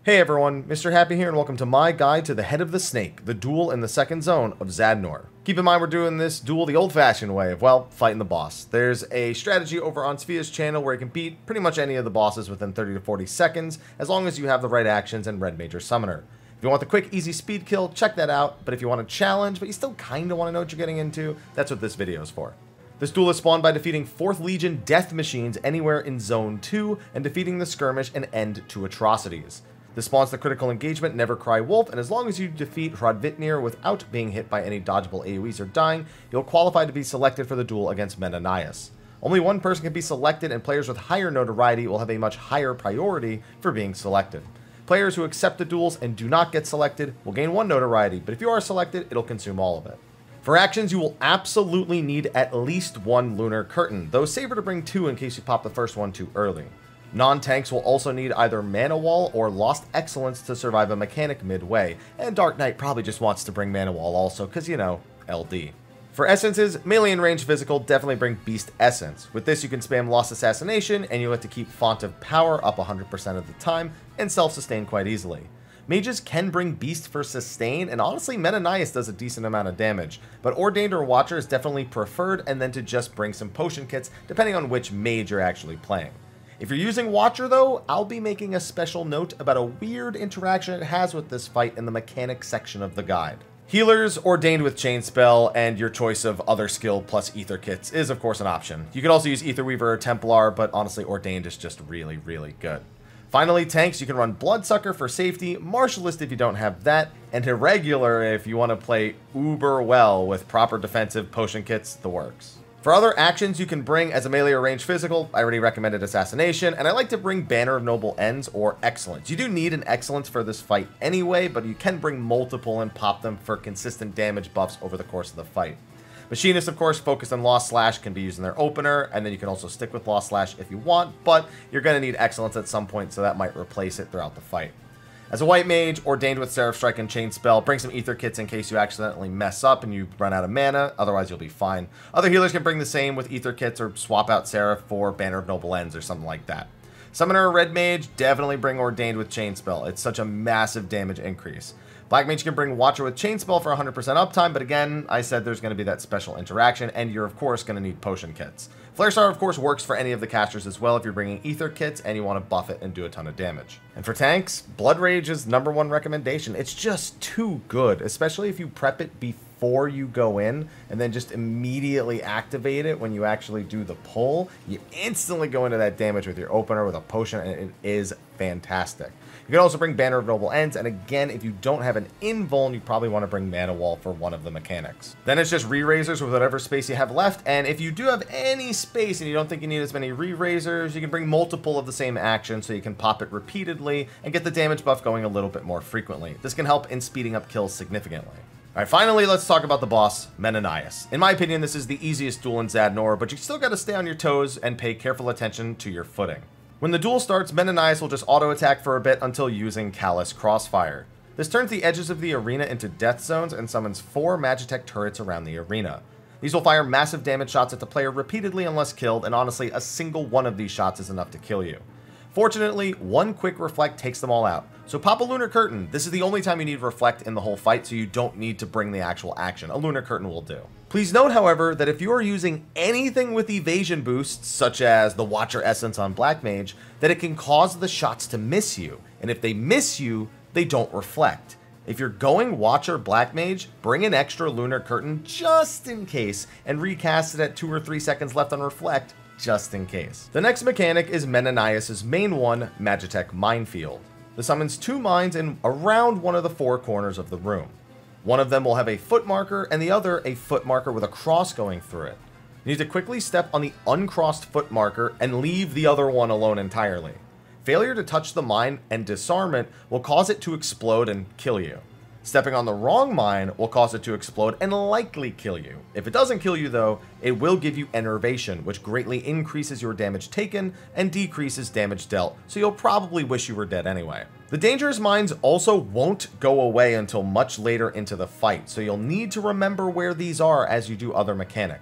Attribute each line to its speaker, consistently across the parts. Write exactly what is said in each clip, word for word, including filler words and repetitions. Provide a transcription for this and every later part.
Speaker 1: Hey everyone, Mister Happy here and welcome to my guide to the Head of the Snake, the duel in the second zone of Zadnor. Keep in mind we're doing this duel the old-fashioned way of, well, fighting the boss. There's a strategy over on Sphea's channel where you can beat pretty much any of the bosses within thirty to forty seconds, as long as you have the right actions and Red Major Summoner. If you want the quick, easy speed kill, check that out, but if you want a challenge, but you still kinda want to know what you're getting into, that's what this video is for. This duel is spawned by defeating fourth Legion Death Machines anywhere in Zone two, and defeating the Skirmish and End to Atrocities. This spawns the critical engagement Never Cry Wolf, and as long as you defeat Hrodvitnir without being hit by any dodgeable A O Es or dying, you'll qualify to be selected for the duel against Menenias. Only one person can be selected, and players with higher notoriety will have a much higher priority for being selected. Players who accept the duels and do not get selected will gain one notoriety, but if you are selected, it'll consume all of it. For actions, you will absolutely need at least one Lunar Curtain, though safer to bring two in case you pop the first one too early. Non-tanks will also need either Mana Wall or Lost Excellence to survive a mechanic midway, and Dark Knight probably just wants to bring Mana Wall also, because, you know, L D. For essences, melee and range physical definitely bring Beast Essence. With this you can spam Lost Assassination, and you get to keep Font of Power up one hundred percent of the time, and self-sustain quite easily. Mages can bring Beast for sustain, and honestly Menenias does a decent amount of damage, but Ordained or Watcher is definitely preferred, and then to just bring some potion kits, depending on which mage you're actually playing. If you're using Watcher though, I'll be making a special note about a weird interaction it has with this fight in the mechanics section of the guide. Healers, Ordained with Chain Spell, and your choice of other skill plus Ether kits is of course an option. You could also use Ether Weaver or Templar, but honestly Ordained is just really, really good. Finally, tanks, you can run Bloodsucker for safety, Martialist if you don't have that, and Irregular if you want to play uber well with proper defensive potion kits, the works. For other actions you can bring as a melee or range physical, I already recommended Assassination, and I like to bring Banner of Noble Ends or Excellence. You do need an Excellence for this fight anyway, but you can bring multiple and pop them for consistent damage buffs over the course of the fight. Machinists, of course, focused on Lost Slash, can be used in their opener, and then you can also stick with Lost Slash if you want, but you're going to need Excellence at some point, so that might replace it throughout the fight. As a white mage, Ordained with Seraph Strike and Chain Spell, bring some Ether kits in case you accidentally mess up and you run out of mana, otherwise you'll be fine. Other healers can bring the same with Ether kits or swap out Seraph for Banner of Noble Ends or something like that. Summoner or red mage, definitely bring Ordained with Chain Spell. It's such a massive damage increase. Black mage can bring Watcher with Chain Spell for one hundred percent uptime, but again, I said there's going to be that special interaction, and you're of course going to need potion kits. Flare Star of course works for any of the casters as well if you're bringing Ether kits and you want to buff it and do a ton of damage. And for tanks, Blood Rage is number one recommendation. It's just too good, especially if you prep it before you go in and then just immediately activate it when you actually do the pull. You instantly go into that damage with your opener with a potion, and it is fantastic. You can also bring Banner of Noble Ends, and again, if you don't have an invuln, you probably want to bring Mana Wall for one of the mechanics. Then it's just Re-Razors with whatever space you have left, and if you do have any space and you don't think you need as many Re-Razors, you can bring multiple of the same action so you can pop it repeatedly and get the damage buff going a little bit more frequently. This can help in speeding up kills significantly. Alright, finally, let's talk about the boss, Menenias. In my opinion, this is the easiest duel in Zadnor, but you still gotta stay on your toes and pay careful attention to your footing. When the duel starts, Menenias will just auto-attack for a bit until using Callous Crossfire. This turns the edges of the arena into death zones and summons four Magitech turrets around the arena. These will fire massive damage shots at the player repeatedly unless killed, and honestly, a single one of these shots is enough to kill you. Fortunately, one quick Reflect takes them all out. So pop a Lunar Curtain. This is the only time you need Reflect in the whole fight, so you don't need to bring the actual action. A Lunar Curtain will do. Please note, however, that if you are using anything with evasion boosts, such as the Watcher Essence on Black Mage, that it can cause the shots to miss you. And if they miss you, they don't reflect. If you're going Watcher Black Mage, bring an extra Lunar Curtain just in case, and recast it at two or three seconds left on Reflect, just in case. The next mechanic is Menenias' main one, Magitech Minefield. This summons two mines in around one of the four corners of the room. One of them will have a foot marker, and the other a foot marker with a cross going through it. You need to quickly step on the uncrossed foot marker and leave the other one alone entirely. Failure to touch the mine and disarm it will cause it to explode and kill you. Stepping on the wrong mine will cause it to explode and likely kill you. If it doesn't kill you though, it will give you Enervation, which greatly increases your damage taken and decreases damage dealt, so you'll probably wish you were dead anyway. The dangerous mines also won't go away until much later into the fight, so you'll need to remember where these are as you do other mechanics.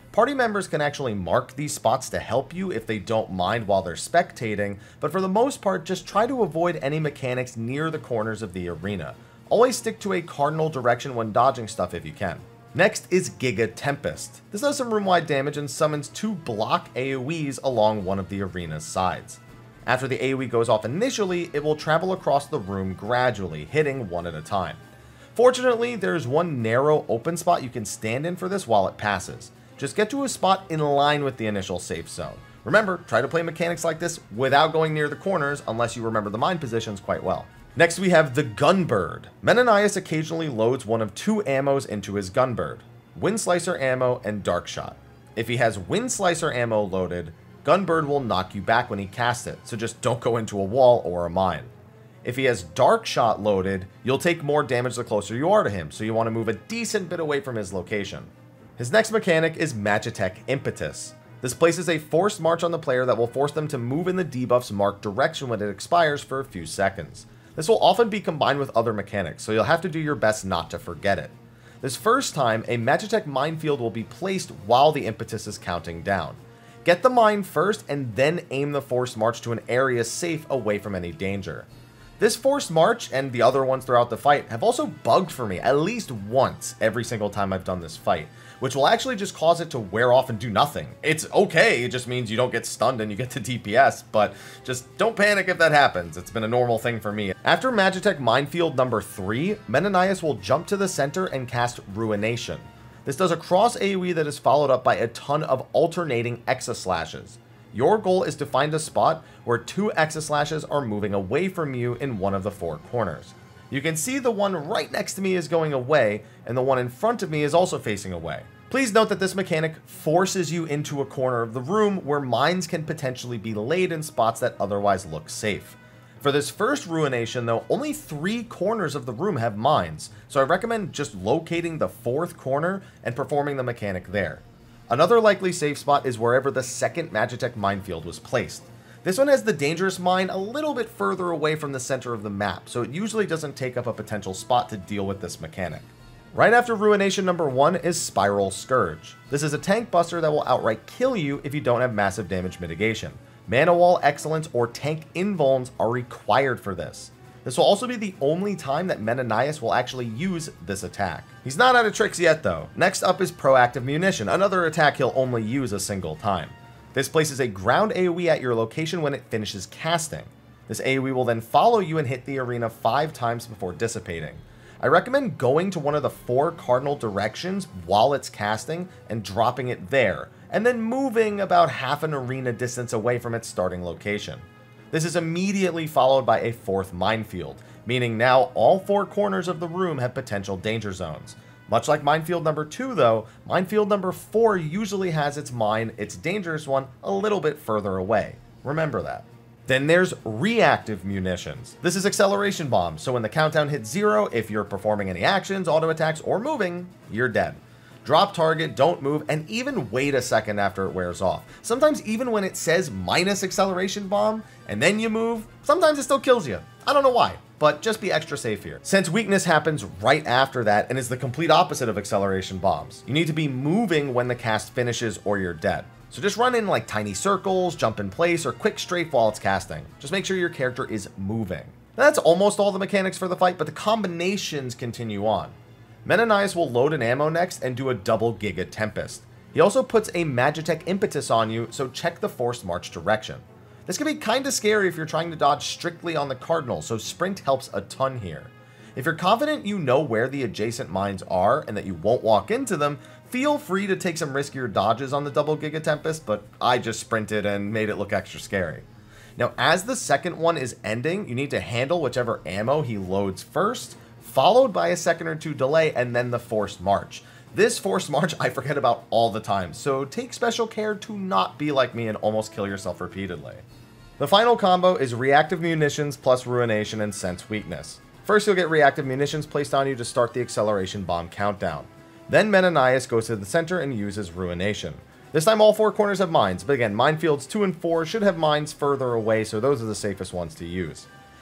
Speaker 1: Party members can actually mark these spots to help you if they don't mind while they're spectating, but for the most part, just try to avoid any mechanics near the corners of the arena. Always stick to a cardinal direction when dodging stuff if you can. Next is Giga Tempest. This does some room-wide damage and summons two block AoEs along one of the arena's sides. After the AoE goes off initially, it will travel across the room gradually, hitting one at a time. Fortunately, there's one narrow open spot you can stand in for this while it passes. Just get to a spot in line with the initial safe zone. Remember, try to play mechanics like this without going near the corners unless you remember the mine positions quite well. Next we have the Gunbird. Menenias occasionally loads one of two ammos into his Gunbird, Wind Slicer ammo and Dark Shot. If he has Wind Slicer ammo loaded, Gunbird will knock you back when he casts it, so just don't go into a wall or a mine. If he has Dark Shot loaded, you'll take more damage the closer you are to him, so you want to move a decent bit away from his location. His next mechanic is Magitech Impetus. This places a forced march on the player that will force them to move in the debuff's marked direction when it expires for a few seconds. This will often be combined with other mechanics, so you'll have to do your best not to forget it. This first time, a Magitech Minefield will be placed while the Impetus is counting down. Get the mine first and then aim the forced march to an area safe away from any danger. This forced march and the other ones throughout the fight have also bugged for me at least once every single time I've done this fight, which will actually just cause it to wear off and do nothing. It's okay, it just means you don't get stunned and you get to D P S, but just don't panic if that happens. It's been a normal thing for me. After Magitech Minefield number three, Menenias will jump to the center and cast Ruination. This does a cross AoE that is followed up by a ton of alternating Exaslashes. Your goal is to find a spot where two Exaslashes are moving away from you in one of the four corners. You can see the one right next to me is going away, and the one in front of me is also facing away. Please note that this mechanic forces you into a corner of the room where mines can potentially be laid in spots that otherwise look safe. For this first Ruination though, only three corners of the room have mines, so I recommend just locating the fourth corner and performing the mechanic there. Another likely safe spot is wherever the second Magitech Minefield was placed. This one has the dangerous mine a little bit further away from the center of the map, so it usually doesn't take up a potential spot to deal with this mechanic. Right after Ruination number one is Spiral Scourge. This is a tank buster that will outright kill you if you don't have massive damage mitigation. Mana Wall Excellence or Tank Invulns are required for this. This will also be the only time that Menenias will actually use this attack. He's not out of tricks yet though. Next up is Proactive Munition, another attack he'll only use a single time. This places a ground AoE at your location when it finishes casting. This AoE will then follow you and hit the arena five times before dissipating. I recommend going to one of the four cardinal directions while it's casting and dropping it there, and then moving about half an arena distance away from its starting location. This is immediately followed by a fourth minefield, meaning now all four corners of the room have potential danger zones. Much like Minefield number two though, Minefield number four usually has its mine, its dangerous one, a little bit further away. Remember that. Then there's Reactive Munitions. This is Acceleration Bomb, so when the countdown hits zero, if you're performing any actions, auto attacks, or moving, you're dead. Drop target, don't move, and even wait a second after it wears off. Sometimes even when it says minus Acceleration Bomb, and then you move, sometimes it still kills you. I don't know why, but just be extra safe here. Since weakness happens right after that and is the complete opposite of Acceleration Bombs, you need to be moving when the cast finishes or you're dead. So just run in like tiny circles, jump in place, or quick strafe while it's casting. Just make sure your character is moving. That's almost all the mechanics for the fight, but the combinations continue on. Menenias will load an ammo next and do a double Giga Tempest. He also puts a Magitech Impetus on you, so check the forced march direction. This can be kinda scary if you're trying to dodge strictly on the cardinal, so sprint helps a ton here. If you're confident you know where the adjacent mines are and that you won't walk into them, feel free to take some riskier dodges on the double Giga Tempest, but I just sprinted and made it look extra scary. Now, as the second one is ending, you need to handle whichever ammo he loads first, followed by a second or two delay, and then the forced march. This forced march I forget about all the time, so take special care to not be like me and almost kill yourself repeatedly. The final combo is Reactive Munitions plus Ruination and Sense Weakness. First, you'll get Reactive Munitions placed on you to start the Acceleration Bomb countdown. Then Menenias goes to the center and uses Ruination. This time all four corners have mines, but again, Minefields two and four should have mines further away, so those are the safest ones to use.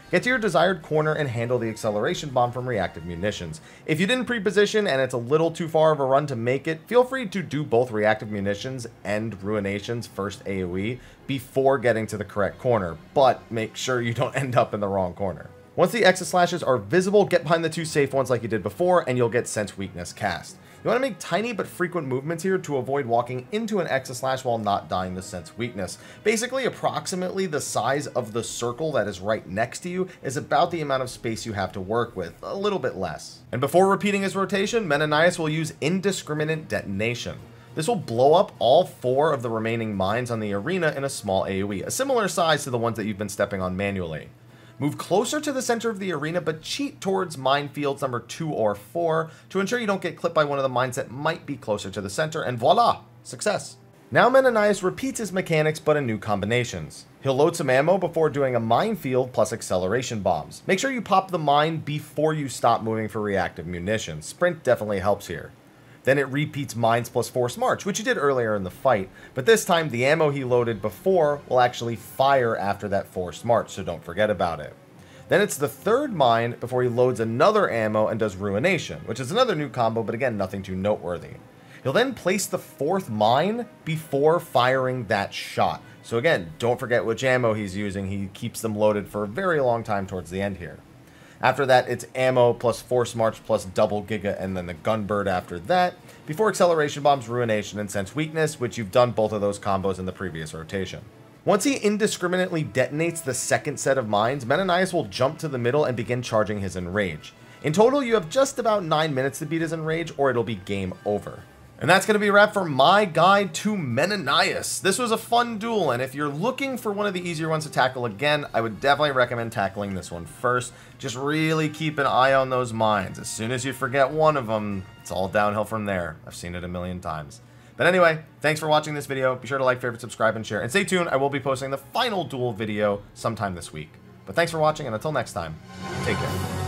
Speaker 1: Get to your desired corner and handle the acceleration bomb from reactive munitions. If you didn't pre-position and it's a little too far of a run to make it, feel free to do both reactive munitions and Ruination's first AoE before getting to the correct corner, but make sure you don't end up in the wrong corner. Once the Exoslashes are visible, get behind the two safe ones like you did before, and you'll get Sense Weakness cast. You want to make tiny but frequent movements here to avoid walking into an Exoslash while not dying to Sense Weakness. Basically, approximately the size of the circle that is right next to you is about the amount of space you have to work with, a little bit less. And before repeating his rotation, Menenias will use Indiscriminate Detonation. This will blow up all four of the remaining mines on the arena in a small AoE, a similar size to the ones that you've been stepping on manually. Move closer to the center of the arena, but cheat towards minefields number two or four to ensure you don't get clipped by one of the mines that might be closer to the center, and voila, success. Now Menenias repeats his mechanics, but in new combinations. He'll load some ammo before doing a minefield plus acceleration bombs. Make sure you pop the mine before you stop moving for reactive munitions. Sprint definitely helps here. Then it repeats mines plus force march, which you did earlier in the fight, but this time the ammo he loaded before will actually fire after that forced march, so don't forget about it. Then it's the third mine before he loads another ammo and does Ruination, which is another new combo, but again, nothing too noteworthy. He'll then place the fourth mine before firing that shot. So again, don't forget which ammo he's using. He keeps them loaded for a very long time towards the end here. After that, it's ammo plus force march plus double giga and then the gunbird after that, before acceleration bombs, Ruination, and Sense Weakness, which you've done both of those combos in the previous rotation. Once he indiscriminately detonates the second set of mines, Menenias will jump to the middle and begin charging his Enrage. In total, you have just about nine minutes to beat his Enrage, or it'll be game over. And that's going to be a wrap for my guide to Menenias. This was a fun duel, and if you're looking for one of the easier ones to tackle again, I would definitely recommend tackling this one first. Just really keep an eye on those mines. As soon as you forget one of them, it's all downhill from there. I've seen it a million times. But anyway, thanks for watching this video. Be sure to like, favorite, subscribe, and share. And stay tuned, I will be posting the final duel video sometime this week. But thanks for watching, and until next time, take care.